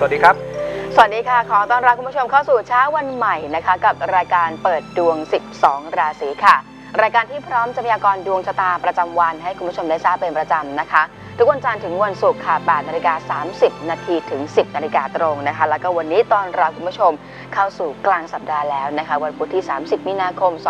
สวัสดีครับสวัสดีค่ะขอต้อนรับคุณผู้ชมเข้าสู่เช้าวันใหม่นะคะกับรายการเปิดดวง12ราศีค่ะรายการที่พร้อมจะพยากรณ์ดวงชะตาประจำวันให้คุณผู้ชมได้ทราบเป็นประจำนะคะทุกวันจันทร์ถึงวันศุกร์ค่ะ 8:30 น.ถึง 10 นาฬิกาตรงนะคะแล้วก็วันนี้ตอนรับคุณผู้ชมเข้าสู่กลางสัปดาห์แล้วนะคะวันพุธที่ 30 มีนาคม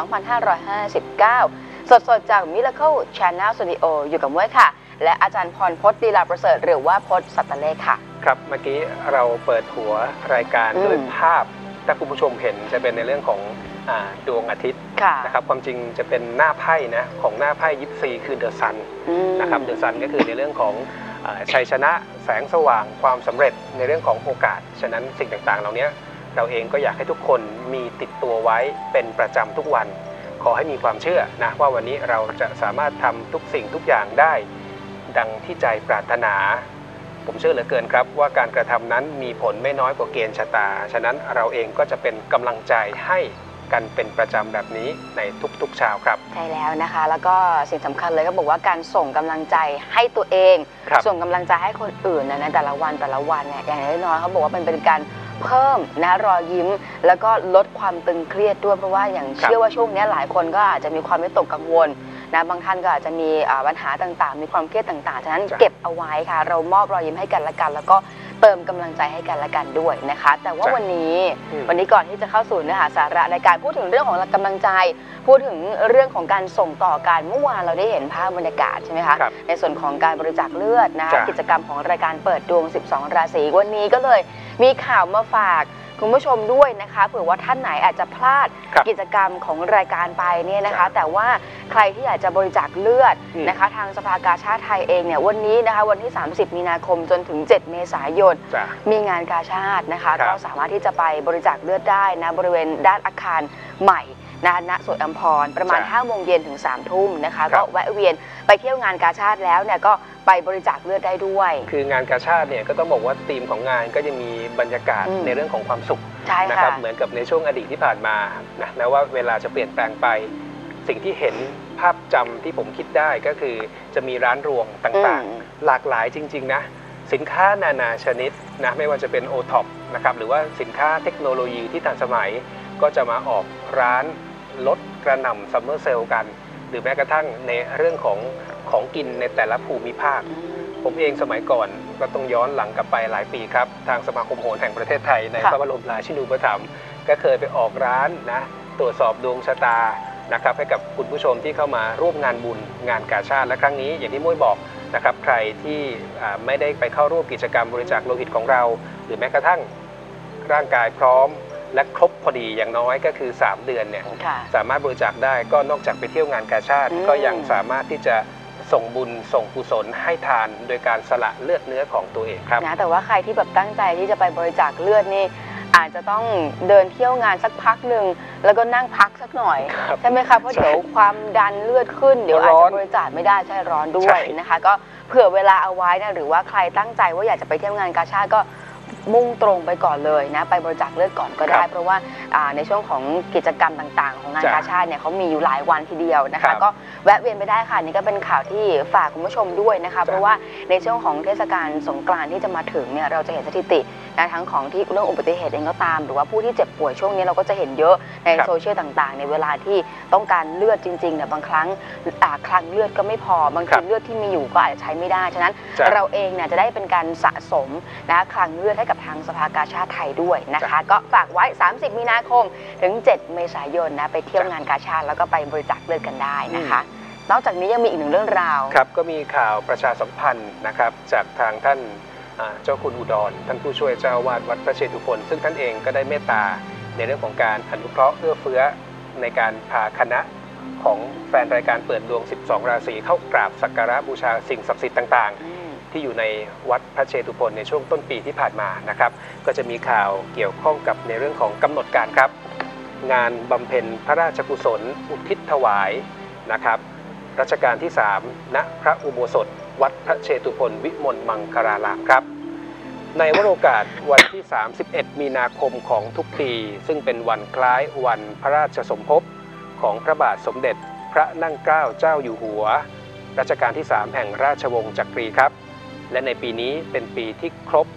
2559 สดๆจาก Miracle Channel Studio อยู่กับม้วยค่ะและอาจารย์พรพจน์ลีลาประเสริฐหรือว่าพจน์สัตเลขค่ะครับเมื่อกี้เราเปิดหัวรายการด้วยภาพถ้าคุณผู้ชมเห็นจะเป็นในเรื่องของดวงอาทิตย์นะครับความจริงจะเป็นหน้าไพ่นะของหน้าไพ่ยิปซีคือเดอะซันนะครับเดอะซันก็คือในเรื่องของชัยชนะแสงสว่างความสำเร็จในเรื่องของโอกาสฉะนั้นสิ่งต่างๆเหล่านี้เราเองก็อยากให้ทุกคนมีติดตัวไว้เป็นประจำทุกวันขอให้มีความเชื่อนะว่าวันนี้เราจะสามารถทำทุกสิ่งทุกอย่างได้ดังที่ใจปรารถนาผมเชื่อเหลือเกินครับว่าการกระทำนั้นมีผลไม่น้อยกว่าเกณฑ์ชะตาฉะนั้นเราเองก็จะเป็นกำลังใจให้กันเป็นประจำแบบนี้ในทุกๆเช้าครับใช่แล้วนะคะแล้วก็สิ่งสำคัญเลยก็บอกว่าการส่งกำลังใจให้ตัวเอง ส่งกำลังใจให้คนอื่นในแต่ละวันเนี่ยอย่างน้อยๆเขาบอกว่ามันเป็นการเพิ่มนะรอยยิ้มแล้วก็ลดความตึงเครียดด้วยเพราะว่าอย่างเชื่อว่าช่วงนี้หลายคนก็อาจจะมีความวิตกกังวลนะบางท่านก็อาจจะมีปัญหาต่างๆมีความเครียดต่างๆฉะนั้นเก็บเอาไว้ค่ะเรามอบรอยยิ้มให้กันและกันแล้วก็เติมกำลังใจให้กันและกันด้วยนะคะแต่ว่าวันนี้ก่อนที่จะเข้าสู่เนื้อหาสาระในการพูดถึงเรื่องของกำลังใจพูดถึงเรื่องของการส่งต่อกันเมื่อวานเราได้เห็นภาพบรรยากาศใช่ไหมคะในส่วนของการบริจาคเลือดนะกิจกรรมของรายการเปิดดวง12ราศีวันนี้ก็เลยมีข่าวมาฝากคุณผู้ชมด้วยนะคะเผื่อว่าท่านไหนอาจจะพลาดกิจกรรมของรายการไปเนี่ยนะคะแต่ว่าใครที่อยากจะบริจาคเลือดนะคะทางสภากาชาดไทยเองเนี่ยวันนี้นะคะวันที่ 30 มีนาคมจนถึง 7 เมษายนมีงานกาชาดนะคะก็สามารถที่จะไปบริจาคเลือดได้นะบริเวณด้านอาคารใหม่ณสวนอัมพรประมาณ 5 โมงเย็นถึง 3 ทุ่มนะคะก็แวะเวียนไปเที่ยวงานกาชาดแล้วเนี่ยก็ไปบริจาคเลือดได้ด้วยคืองานกาชาดเนี่ยก็ต้องบอกว่าธีมของงานก็จะมีบรรยากาศในเรื่องของความสุขนะครับเหมือนกับในช่วงอดีตที่ผ่านมานะแม้ว่าเวลาจะเปลี่ยนแปลงไปสิ่งที่เห็นภาพจำที่ผมคิดได้ก็คือจะมีร้านรวงต่างๆหลากหลายจริงๆนะสินค้านานาชนิดนะไม่ว่าจะเป็นโอท็อปนะครับหรือว่าสินค้าเทคโนโลยีที่ทันสมัยก็จะมาออกร้านลดกระหน่ำซัมเมอร์เซลกันหรือแม้กระทั่งในเรื่องของกินในแต่ละภูมิภาคผมเองสมัยก่อนก็ต้องย้อนหลังกลับไปหลายปีครับทางสมาคมโหรแห่งประเทศไทยในพระบรมราชินูปถัมภ์ก็เคยไปออกร้านนะตรวจสอบดวงชะตานะครับให้กับคุณผู้ชมที่เข้ามาร่วมงานบุญงานกาชาดและครั้งนี้อย่างที่มุ้ยบอกนะครับใครที่ไม่ได้ไปเข้าร่วมกิจกรรมบริจาคโลหิตของเราหรือแม้กระทั่งร่างกายพร้อมและครบพอดีอย่างน้อยก็คือ3 เดือนเนี่ยสามารถบริจาคได้ก็นอกจากไปเที่ยวงานกาชาดก็ยังสามารถที่จะส่งบุญส่งกุศลให้ทานโดยการสละเลือดเนื้อของตัวเองครับนะแต่ว่าใครที่แบบตั้งใจที่จะไปบริจาคเลือดนี่อาจจะต้องเดินเที่ยวงานสักพักหนึ่งแล้วก็นั่งพักสักหน่อยใช่ไหมคะเพราะเดี๋ยวความดันเลือดขึ้นเดี๋ยวอาจจะบริจาคไม่ได้ใช่ร้อนด้วยนะคะก็เผื่อเวลาเอาไว้นะหรือว่าใครตั้งใจว่าอยากจะไปเที่ยวงานกาชาดก็มุ่งตรงไปก่อนเลยนะไปบริจาคเลือดก่อนก็ได้เพราะว่าในช่วงของกิจกรรมต่างๆของงานกาชาดเนี่ยเขามีอยู่หลายวันทีเดียวนะคะก็แวะเวียนไปได้ค่ะนี่ก็เป็นข่าวที่ฝากคุณผู้ชมด้วยนะคะเพราะว่าในช่วงของเทศกาลสงกรานต์ที่จะมาถึงเนี่ยเราจะเห็นสถิตินะทั้งของที่เรื่องอุบัติเหตุเองก็ตามหรือว่าผู้ที่เจ็บป่วยช่วงนี้เราก็จะเห็นเยอะในโซเชียลต่างๆในเวลาที่ต้องการเลือดจริงๆเนี่ยบางครั้งคลังเลือดก็ไม่พอบางทีเลือดที่มีอยู่ก็อาจจะใช้ไม่ได้ฉะนั้นเราเองเนี่ยจะได้เป็นการสะสมนะคลังเลือดให้กับทางสภากาชาดไทยด้วยนะคะก็ฝากไว้ 30 มีนาคมถึง 7 เมษายนนะไปเที่ยวงานกาชาดแล้วก็ไปบริจาคเลือดกันได้นะคะนอกจากนี้ยังมีอีกหนึ่งเรื่องราวครับก็มีข่าวประชาสัมพันธ์นะครับจากทางท่านเจ้าคุณอุดรท่านผู้ช่วยเจ้าวาดวัดพระเชตุพนซึ่งท่านเองก็ได้เมตตาในเรื่องของการอนุเคราะห์เอื้อเฟื้อในการพาคณะของแฟนรายการเปิดดวง12ราศีเข้ากราบสักการะบูชาสิ่งศักดิ์สิทธิ์ต่างๆที่อยู่ในวัดพระเชตุพนในช่วงต้นปีที่ผ่านมานะครับก็จะมีข่าวเกี่ยวข้องกับในเรื่องของกำหนดการครับงานบำเพ็ญพระราชกุศลอุทิศถวายนะครับรัชกาลที่3ณพระอุโบสถวัดพระเชตุพนวิมลมังคลารามครับในวโรกาสวันที่31 มีนาคมของทุกปีซึ่งเป็นวันคล้ายวันพระราชสมภพของพระบาทสมเด็จพระนั่งเกล้าเจ้าอยู่หัวรัชกาลที่3แห่งราชวงศ์จักรีครับและในปีนี้เป็นปีที่ครบ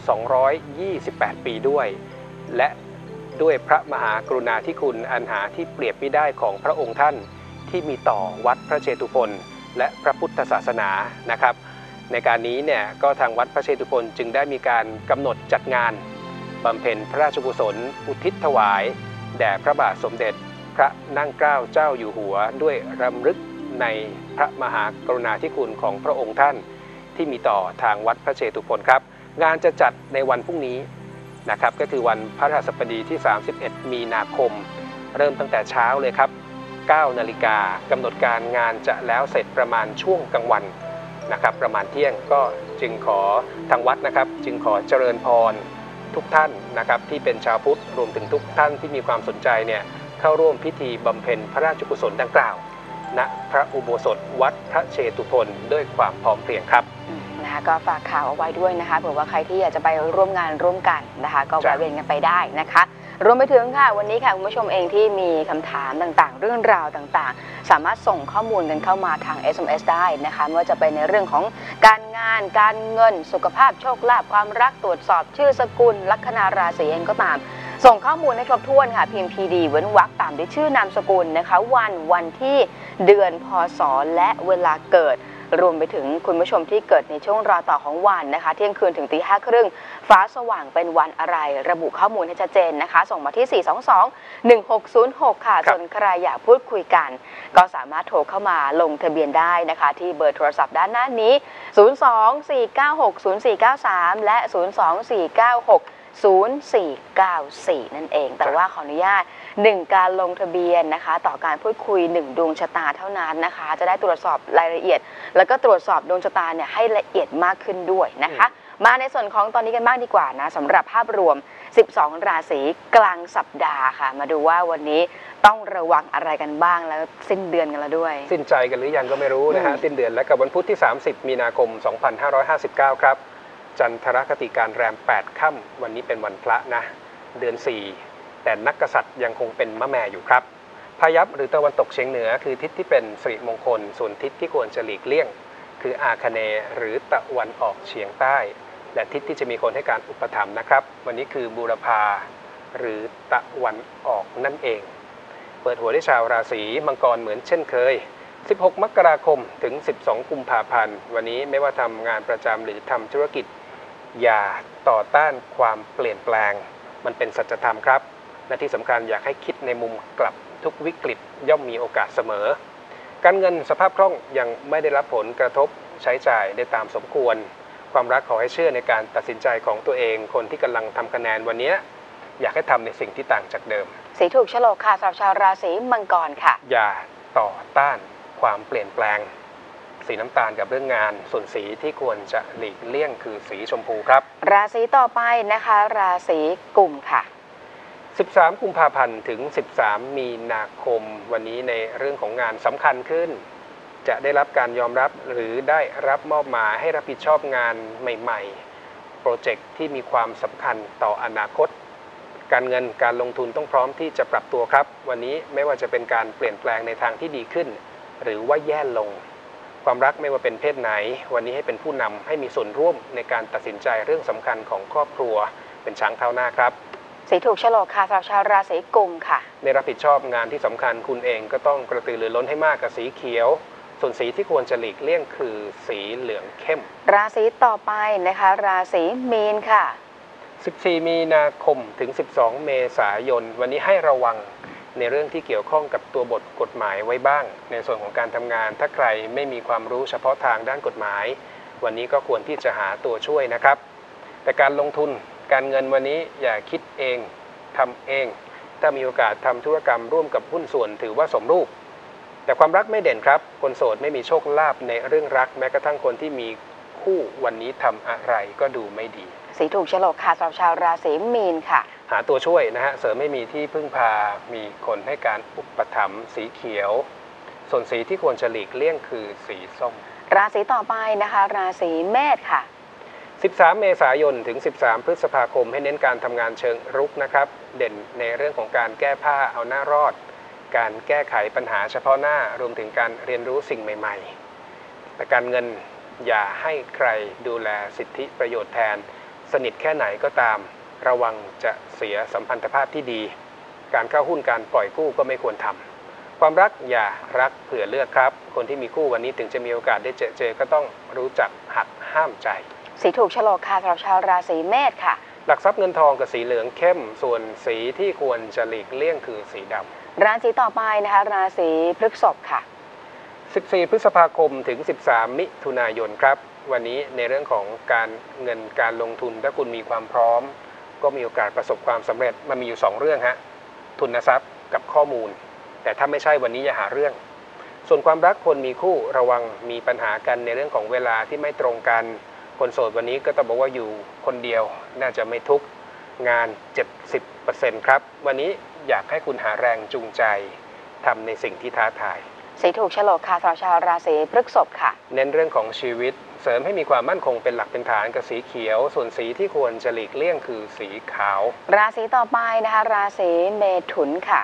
228 ปีด้วย และด้วยพระมหากรุณาธิคุณอันหาที่เปรียบมิได้ของพระองค์ท่านที่มีต่อวัดพระเชตุพนและพระพุทธศาสนานะครับในการนี้เนี่ยก็ทางวัดพระเชตุพนจึงได้มีการกำหนดจัดงานบำเพ็ญพระราชกุศลอุทิศถวายแด่พระบาทสมเด็จพระนั่งเกล้าเจ้าอยู่หัวด้วยรำลึกในพระมหากรุณาธิคุณของพระองค์ท่านที่มีต่อทางวัดพระเชตุพนครับงานจะจัดในวันพรุ่งนี้นะครับก็คือวันพฤหัสบดีที่ 31 มีนาคมเริ่มตั้งแต่เช้าเลยครับ 9 นาฬิกากำหนดการงานจะแล้วเสร็จประมาณช่วงกลางวันนะครับประมาณเที่ยงก็จึงขอทางวัดนะครับจึงขอเจริญพรทุกท่านนะครับที่เป็นชาวพุทธรวมถึงทุกท่านที่มีความสนใจเนี่ยเข้าร่วมพิธีบำเพ็ญพระราชกุศลดังกล่าวณพระอุโบสถวัดพระเชตุพนด้วยความพร้อมเพรียงครับนะคะก็ฝากข่าวเอาไว้ด้วยนะคะเผื่อว่าใครที่อยากจะไปร่วมงานร่วมกันนะคะก็แวะเวียนกันไปได้นะคะรวมไปถึงค่ะวันนี้ค่ะคุณผู้ชมเองที่มีคำถามต่างๆเรื่องราวต่างๆสามารถส่งข้อมูลกันเข้ามาทาง SMS ได้นะคะไม่ว่าจะเป็นในเรื่องของการงานการเงินสุขภาพโชคลาภความรักตรวจสอบชื่อสกุลลัคนาราศีเองก็ตามส่งข้อมูลให้ครบถ้วนค่ะพิมพ์ PD เว้นวรรคตามด้วยชื่อนามสกุลนะคะวันที่เดือนพศและเวลาเกิดรวมไปถึงคุณผู้ชมที่เกิดในช่วงรอต่อของวันนะคะเที่ยงคืนถึงตี 5:30ฟ้าสว่างเป็นวันอะไรระบุข้อมูลให้ชัดเจนนะคะส่งมาที่ 422-1606 ค่ะส่วนใครอยากพูดคุยกันก็สามารถโทรเข้ามาลงทะเบียนได้นะคะที่เบอร์โทรศัพท์ด้านหน้านี้ 024960493 และ 024960494 นั่นเองแต่ว่าขออนุญาต1การลงทะเบียนนะคะต่อการพูดคุย1ดวงชะตาเท่านั้นนะคะจะได้ตรวจสอบรายละเอียดแล้วก็ตรวจสอบดวงชะตาเนี่ยให้ละเอียดมากขึ้นด้วยนะคะมาในส่วนของตอนนี้กันบ้างดีกว่านะสำหรับภาพรวม12ราศีกลางสัปดาห์ค่ะมาดูว่าวันนี้ต้องระวังอะไรกันบ้างแล้วสิ้นเดือนกันแล้วด้วยสิ้นใจกันหรือยังก็ไม่รู้นะฮะสิ้นเดือนแล้วกับวันพุธที่30มีนาคม2559ครับจันทรคติการแรม8ค่ำวันนี้เป็นวันพระนะเดือน4แต่นักกษัตริย์ยังคงเป็นมะแม่อยู่ครับพายัพหรือตะวันตกเฉียงเหนือคือทิศที่เป็นสิริมงคลส่วนทิศที่ควรจะหลีกเลี่ยงคืออาคเนย์หรือตะวันออกเฉียงใต้และทิศที่จะมีคนให้การอุปถัมภ์นะครับวันนี้คือบูรพาหรือตะวันออกนั่นเองเปิดหัวด้วยชาวราศีมังกรเหมือนเช่นเคย16 มกราคมถึง12 กุมภาพันธ์วันนี้ไม่ว่าทำงานประจำหรือทำธุรกิจอย่าต่อต้านความเปลี่ยนแปลงมันเป็นสัจธรรมครับและที่สำคัญอยากให้คิดในมุมกลับทุกวิกฤตย่อมมีโอกาสเสมอการเงินสภาพคล่องยังไม่ได้รับผลกระทบใช้จ่ายได้ตามสมควรความรักขอให้เชื่อในการตัดสินใจของตัวเองคนที่กำลังทำคะแนนวันนี้อยากให้ทำในสิ่งที่ต่างจากเดิมสีถูกโฉลกค่ะสำหรับชาวราศีมังกรค่ะอย่าต่อต้านความเปลี่ยนแปลงสีน้ำตาลกับเรื่องงานส่วนสีที่ควรจะหลีกเลี่ยงคือสีชมพูครับราศีต่อไปนะคะราศีกุมค่ะ 13 กุมภาพันธ์ถึง13 มีนาคมวันนี้ในเรื่องของงานสำคัญขึ้นจะได้รับการยอมรับหรือได้รับมอบหมายให้รับผิดชอบงานใหม่ๆโปรเจกต์ที่มีความสำคัญต่ออนาคตการเงินการลงทุนต้องพร้อมที่จะปรับตัวครับวันนี้ไม่ว่าจะเป็นการเปลี่ยนแปลงในทางที่ดีขึ้นหรือว่าแย่ลงความรักไม่ว่าเป็นเพศไหนวันนี้ให้เป็นผู้นำให้มีส่วนร่วมในการตัดสินใจเรื่องสำคัญของครอบครัวเป็นช้างเท้าหน้าครับสีถูกโฉลกค่ะสำหรับชาวราศีกุมค่ะในรับผิดชอบงานที่สำคัญคุณเองก็ต้องกระตือรือร้นให้มากกับสีเขียวส่วนสีที่ควรจะหลีกเลี่ยงคือสีเหลืองเข้มราศีต่อไปนะคะราศีมีนค่ะ 14 มีนาคมถึง12 เมษายนวันนี้ให้ระวังในเรื่องที่เกี่ยวข้องกับตัวบทกฎหมายไว้บ้างในส่วนของการทำงานถ้าใครไม่มีความรู้เฉพาะทางด้านกฎหมายวันนี้ก็ควรที่จะหาตัวช่วยนะครับแต่การลงทุนการเงินวันนี้อย่าคิดเองทำเองถ้ามีโอกาสทำธุรกรรมร่วมกับหุ้นส่วนถือว่าสมรูปแต่ความรักไม่เด่นครับคนโสดไม่มีโชคลาภในเรื่องรักแม้กระทั่งคนที่มีคู่วันนี้ทำอะไรก็ดูไม่ดีสีถูกโฉลกค่ะสำหรับชาวราศีมีนค่ะหาตัวช่วยนะฮะเสริมไม่มีที่พึ่งพามีคนให้การอุปถัมภ์สีเขียวส่วนสีที่ควรจะหลีกเลี่ยงคือสีส้มราศีต่อไปนะคะราศีเมษค่ะ 13 เมษายนถึง13 พฤษภาคมให้เน้นการทำงานเชิงรุกนะครับเด่นในเรื่องของการแก้ผ้าเอาหน้ารอดการแก้ไขปัญหาเฉพาะหน้ารวมถึงการเรียนรู้สิ่งใหม่ๆแต่การเงินอย่าให้ใครดูแลสิทธิประโยชน์แทนสนิทแค่ไหนก็ตามระวังจะเสียสัมพันธภาพที่ดีการเข้าหุ้นการปล่อยกู้ก็ไม่ควรทำความรักอย่ารักเผื่อเลือกครับคนที่มีคู่วันนี้ถึงจะมีโอกาสได้เจอก็ต้องรู้จักหักห้ามใจสีถูกฉลกค่ะสำหรับชาวราศีเมษค่ะหลักทรัพย์เงินทองกับสีเหลืองเข้มส่วนสีที่ควรจะหลีกเลี่ยงคือสีดำราศีต่อไปนะคะราศีพฤษภค่ะ 14 พฤษภาคมถึง 13 มิถุนายนครับวันนี้ในเรื่องของการเงินการลงทุนถ้าคุณมีความพร้อมก็มีโอกาสประสบความสำเร็จมันมีอยู่2เรื่องฮะทุนทรัพย์กับข้อมูลแต่ถ้าไม่ใช่วันนี้อย่าหาเรื่องส่วนความรักคนมีคู่ระวังมีปัญหากันในเรื่องของเวลาที่ไม่ตรงกันคนโสดวันนี้ก็ต้องบอกว่าอยู่คนเดียวน่าจะไม่ทุกข์งาน 70% ครับวันนี้อยากให้คุณหาแรงจูงใจทำในสิ่งที่ท้าทายสีถูกฉลกค่ะสำหรับชาวราศีพฤษภค่ะเน้นเรื่องของชีวิตเสริมให้มีความมั่นคงเป็นหลักเป็นฐานกับสีเขียวส่วนสีที่ควรจะหลีกเลี่ยงคือสีขาวราศีต่อไปนะคะราศีเมถุนค่ะ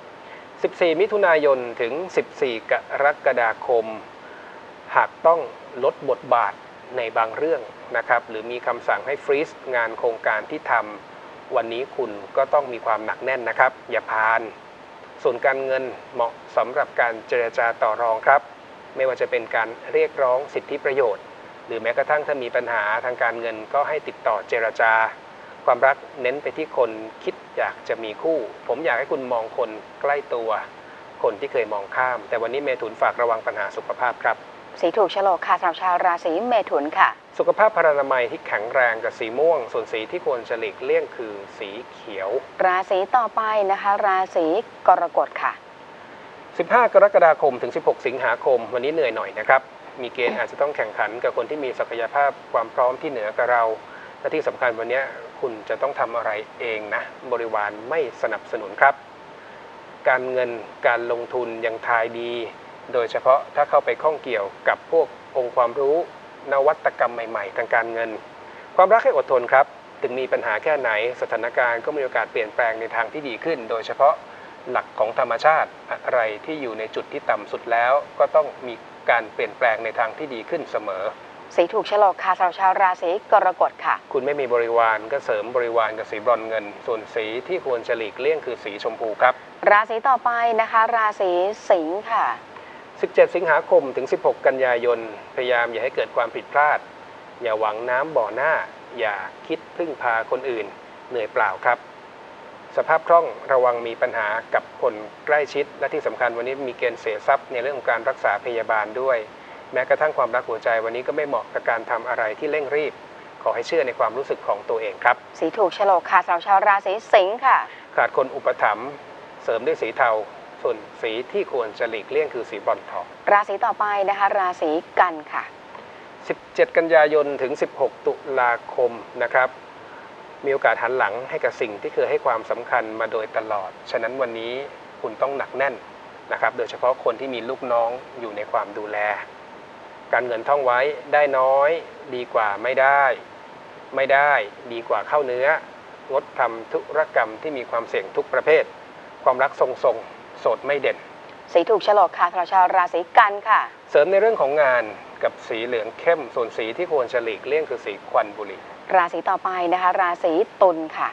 14 มิถุนายนถึง 14 กรกฎาคมหากต้องลดบทบาทในบางเรื่องนะครับหรือมีคำสั่งให้ฟรีซงานโครงการที่ทำวันนี้คุณก็ต้องมีความหนักแน่นนะครับอย่าพานส่วนการเงินเหมาะสำหรับการเจรจาต่อรองครับไม่ว่าจะเป็นการเรียกร้องสิทธิประโยชน์หรือแม้กระทั่งถ้ามีปัญหาทางการเงินก็ให้ติดต่อเจรจาความรักเน้นไปที่คนคิดอยากจะมีคู่ผมอยากให้คุณมองคนใกล้ตัวคนที่เคยมองข้ามแต่วันนี้เมถุนฝากระวังปัญหาสุขภาพครับสีถูกฉลกค่ะสำหรับชาวราศีเมถุนค่ะสุขภาพพรรณนามัยที่แข็งแรงกับสีม่วงส่วนสีที่ควรจะหลีกเลี่ยงคือสีเขียวราศีต่อไปนะคะราศีกรกฎค่ะ 15 กรกฎาคมถึง 16 สิงหาคมวันนี้เหนื่อยหน่อยนะครับมีเกณฑ์อาจจะต้องแข่งขันกับคนที่มีศักยภาพความพร้อมที่เหนือกว่าเราและที่สำคัญวันนี้คุณจะต้องทำอะไรเองนะบริวารไม่สนับสนุนครับการเงินการลงทุนยังทายดีโดยเฉพาะถ้าเข้าไปข้องเกี่ยวกับพวกองค์ความรู้นวัตกรรมใหม่ๆทางการเงินความรักให้อดทนครับถึงมีปัญหาแค่ไหนสถานการณ์ก็มีโอกาสเปลี่ยนแปลงในทางที่ดีขึ้นโดยเฉพาะหลักของธรรมชาติอะไรที่อยู่ในจุดที่ต่ำสุดแล้วก็ต้องมีการเปลี่ยนแปลงในทางที่ดีขึ้นเสมอสีถูกฉลกค่ะสำหรับชาวราศีกรกฎค่ะคุณไม่มีบริวารก็เสริมบริวารกับสีบรอนเงินส่วนสีที่ควรจะหลีกเลี่ยงคือสีชมพูครับราศีต่อไปนะคะราศีสิงค์ค่ะ 17 สิงหาคมถึง 16 กันยายนพยายามอย่าให้เกิดความผิดพลาดอย่าหวังน้ำบ่อหน้าอย่าคิดพึ่งพาคนอื่นเหนื่อยเปล่าครับสภาพคล่องระวังมีปัญหากับคนใกล้ชิดและที่สำคัญวันนี้มีเกณฑ์เสียทรัพย์ในเรื่องของการรักษาพยาบาลด้วยแม้กระทั่งความรักหัวใจวันนี้ก็ไม่เหมาะกับการทำอะไรที่เร่งรีบขอให้เชื่อในความรู้สึกของตัวเองครับสีถูกฉลกค่ะสำหรับชาวราศีสิงค์ค่ะขาดคนอุปถัมภ์เสริมด้วยสีเทาส่วนสีที่ควรจะหลีกเลี่ยงคือสีบรอนซ์ทองราศีต่อไปนะคะราศีกันค่ะ 17 กันยายนถึง 16 ตุลาคมนะครับมีโอกาสหันหลังให้กับสิ่งที่เคยให้ความสำคัญมาโดยตลอดฉะนั้นวันนี้คุณต้องหนักแน่นนะครับโดยเฉพาะคนที่มีลูกน้องอยู่ในความดูแลการเงินท่องไว้ได้น้อยดีกว่าไม่ได้ดีกว่าเข้าเนื้องดทำธุรกรรมที่มีความเสี่ยงทุกประเภทความรักทรงโสดไม่เด่นสีถูกฉลกค่ะสำหรับชาวราศีกันค่ะเสริมในเรื่องของงานกับสีเหลืองเข้มส่วนสีที่ควรจะหลีกเลี่ยงคือสีควันบุหรี่ราศีต่อไปนะคะราศีตุลค่ะ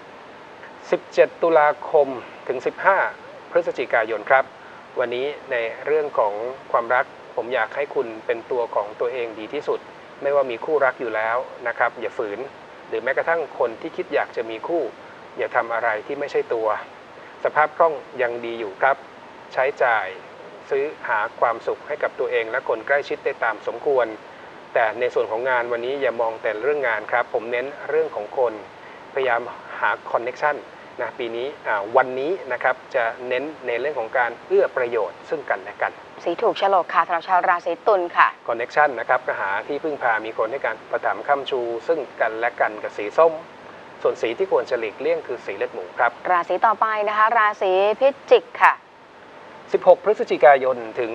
17 ตุลาคมถึง 15 พฤศจิกายนครับวันนี้ในเรื่องของความรักผมอยากให้คุณเป็นตัวของตัวเองดีที่สุดไม่ว่ามีคู่รักอยู่แล้วนะครับอย่าฝืนหรือแม้กระทั่งคนที่คิดอยากจะมีคู่อย่าทำอะไรที่ไม่ใช่ตัวสภาพคล่องยังดีอยู่ครับใช้จ่ายซื้อหาความสุขให้กับตัวเองและคนใกล้ชิดได้ตามสมควรแต่ในส่วนของงานวันนี้อย่ามองแต่เรื่องงานครับผมเน้นเรื่องของคนพยายามหาคอนเน็กชันนะปีนี้วันนี้นะครับจะเน้นในเรื่องของการเอื้อประโยชน์ซึ่งกันและกันสีถูกฉลกค่ะสำหรับชาวราศีตุลค่ะคอนเน็กชันนะครับก็หาที่พึ่งพามีคนให้การประถมค้ำชูซึ่งกันและกันกับสีส้มส่วนสีที่ควรจะหลีกเลี่ยงคือสีเลือดหมูครับราศีต่อไปนะคะราศีพิจิกค่ะ 16 พฤศจิกายนถึง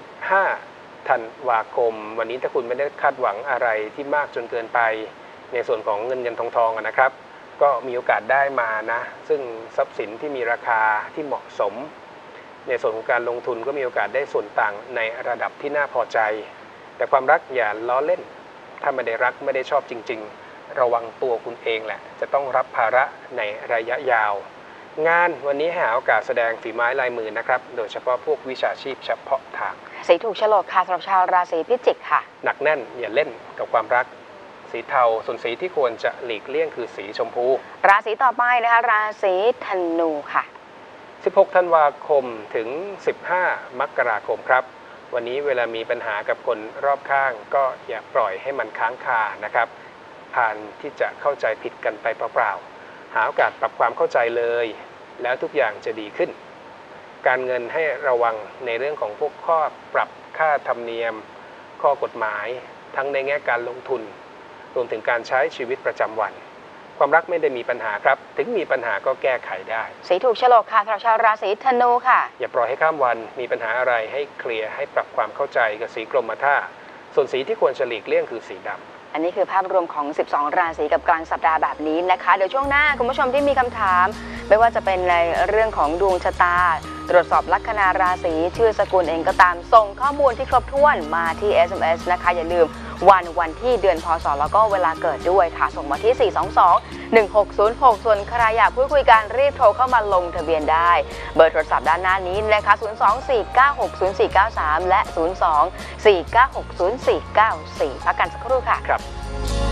15 ธันวาคมวันนี้ถ้าคุณไม่ได้คาดหวังอะไรที่มากจนเกินไปในส่วนของเงินทองนะครับก็มีโอกาสได้มานะซึ่งทรัพย์สินที่มีราคาที่เหมาะสมในส่วนของการลงทุนก็มีโอกาสได้ส่วนต่างในระดับที่น่าพอใจแต่ความรักอย่าล้อเล่นถ้าไม่ได้รักไม่ได้ชอบจริงๆระวังตัวคุณเองแหละจะต้องรับภาระในระยะยาวงานวันนี้หาโอกาสแสดงฝีไม้ลายมือนะครับโดยเฉพาะพวกวิชาชีพเฉพาะทางสีถูกโฉลกค่ะสำหรับชาวราศีพิจิกค่ะหนักแน่นอย่าเล่นกับความรักสีเทาส่วนสีที่ควรจะหลีกเลี่ยงคือสีชมพูราศีต่อไปนะคะราศีธนูค่ะ 16 ธันวาคมถึง 15 มกราคมครับวันนี้เวลามีปัญหากับคนรอบข้างก็อย่าปล่อยให้มันค้างคานะครับผ่านที่จะเข้าใจผิดกันไปเปล่าๆหาโอกาสปรับความเข้าใจเลยแล้วทุกอย่างจะดีขึ้นการเงินให้ระวังในเรื่องของพวกข้อปรับค่าธรรมเนียมข้อกฎหมายทั้งในแง่การลงทุนรวมถึงการใช้ชีวิตประจำวันความรักไม่ได้มีปัญหาครับถึงมีปัญหาก็แก้ไขได้สีถูกโฉลกค่ะสำหรับชาวราศีธนูค่ะอย่าปล่อยให้ข้ามวันมีปัญหาอะไรให้เคลียร์ให้ปรับความเข้าใจกับสีกรมท่าส่วนสีที่ควรจะหลีกเลี่ยงคือสีดำอันนี้คือภาพรวมของ12ราศีกับกลางสัปดาห์แบบนี้นะคะเดี๋ยวช่วงหน้าคุณผู้ชมที่มีคำถามไม่ว่าจะเป็นในเรื่องของดวงชะตาตรวจสอบลัคนาราศีชื่อสกุลเองก็ตามส่งข้อมูลที่ครบถ้วนมาที่ SMS นะคะอย่าลืมวันที่เดือนพศแล้วก็เวลาเกิดด้วยค่ะส่งมาที่ 422-1606 ส่วนใครอยากพูดคุยกันรีบโทรเข้ามาลงทะเบียนได้เบอร์โทรศัพท์ด้านหน้านี้นะคะ 024960493 และ 024960494 พักกันสักครู่ค่ะครับ